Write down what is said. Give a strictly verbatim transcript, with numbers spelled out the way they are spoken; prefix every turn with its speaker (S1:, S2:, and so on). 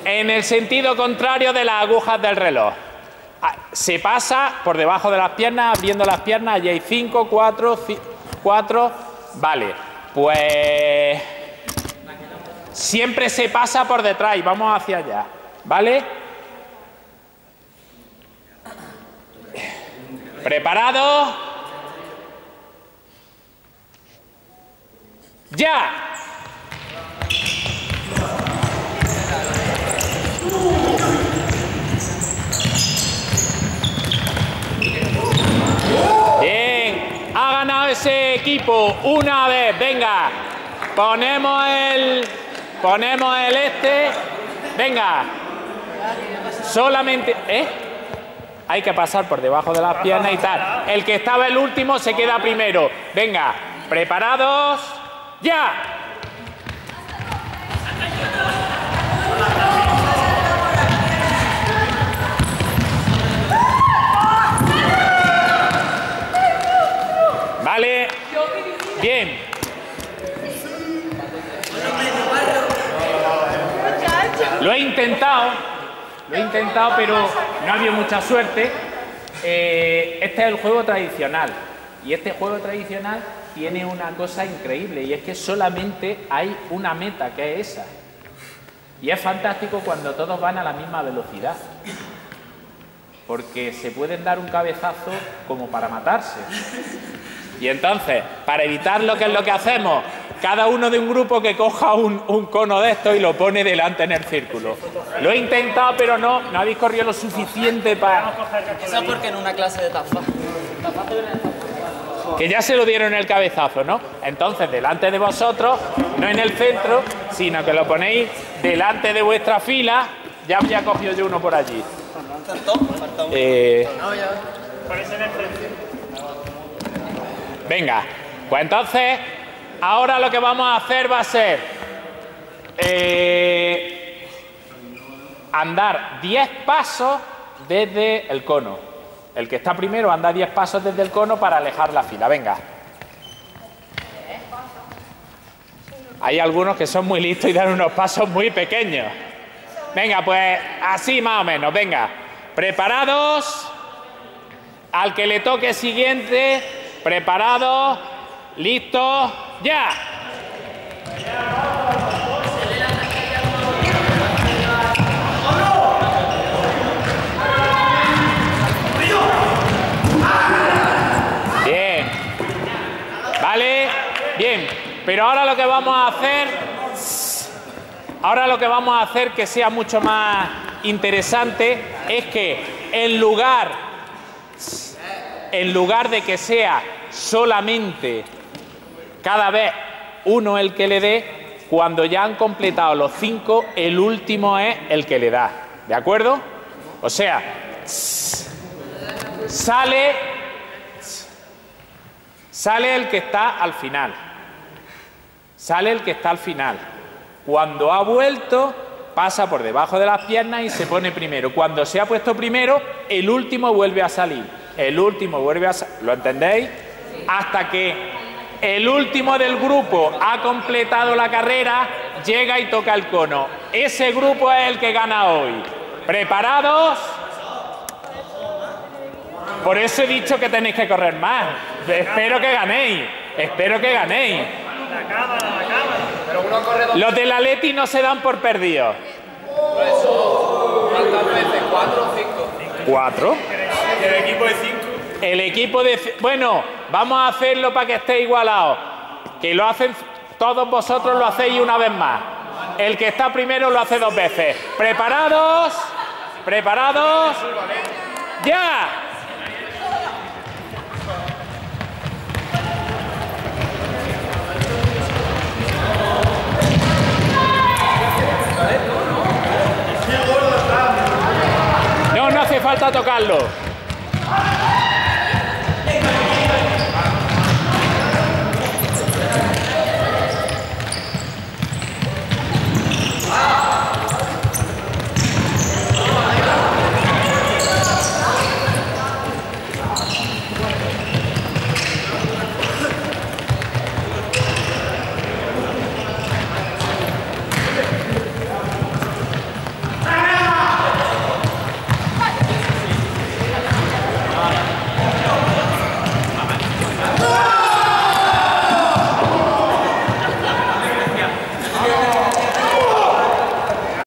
S1: En el sentido contrario de las agujas del reloj. Se pasa por debajo de las piernas, abriendo las piernas. Allí hay cinco, cuatro, cuatro. Vale, pues siempre se pasa por detrás y vamos hacia allá. ¿Vale? ¿Preparados? ¡Ya! Bien, ha ganado ese equipo una vez. Venga, ponemos el, ponemos el este. Venga, solamente, ¿eh? Hay que pasar por debajo de las piernas y tal. El que estaba el último se queda primero. Venga, preparados, ya. Vale, bien. Lo he intentado, lo he intentado, pero no ha habido mucha suerte. Eh, este es el juego tradicional, y este juego tradicional tiene una cosa increíble, y es que solamente hay una meta, que es esa. Y es fantástico cuando todos van a la misma velocidad, porque se pueden dar un cabezazo como para matarse. Y entonces, para evitarlo, ¿qué es lo que hacemos? Cada uno de un grupo que coja un, un cono de esto y lo pone delante en el círculo. Lo he intentado, pero no, no habéis corrido lo suficiente para...
S2: Eso es porque en una clase de tafa.
S1: Que ya se lo dieron el cabezazo, ¿no? Entonces, delante de vosotros, no en el centro, sino que lo ponéis delante de vuestra fila. Ya había cogido yo uno por allí. Eh... Venga, pues entonces, ahora lo que vamos a hacer va a ser eh, andar diez pasos desde el cono. El que está primero anda diez pasos desde el cono para alejar la fila. Venga. Hay algunos que son muy listos y dan unos pasos muy pequeños. Venga, pues así más o menos. Venga, preparados. Al que le toque siguiente... Preparados, listos, ya. Bien. Vale, bien. Pero ahora lo que vamos a hacer, ahora lo que vamos a hacer que sea mucho más interesante es que en lugar En lugar de que sea solamente cada vez uno el que le dé, cuando ya han completado los cinco, el último es el que le da. ¿De acuerdo? O sea, sale, sale el que está al final. Sale el que está al final. Cuando ha vuelto, pasa por debajo de las piernas y se pone primero. Cuando se ha puesto primero, el último vuelve a salir. El último vuelve a... ¿Lo entendéis? Hasta que el último del grupo ha completado la carrera, llega y toca el cono. Ese grupo es el que gana hoy. ¿Preparados? Por eso he dicho que tenéis que correr más. Espero que ganéis. Espero que ganéis. Los del Atleti no se dan por perdidos.
S2: ¿Cuántas veces? ¿Cuatro o cinco?
S1: ¿Cuatro?
S3: El equipo de cinco.
S1: El equipo de... Bueno, vamos a hacerlo para que esté igualado. Que lo hacen todos vosotros, lo hacéis una vez más. El que está primero lo hace dos veces. ¿Preparados? ¿Preparados? ¡Ya! No, no hace falta tocarlo.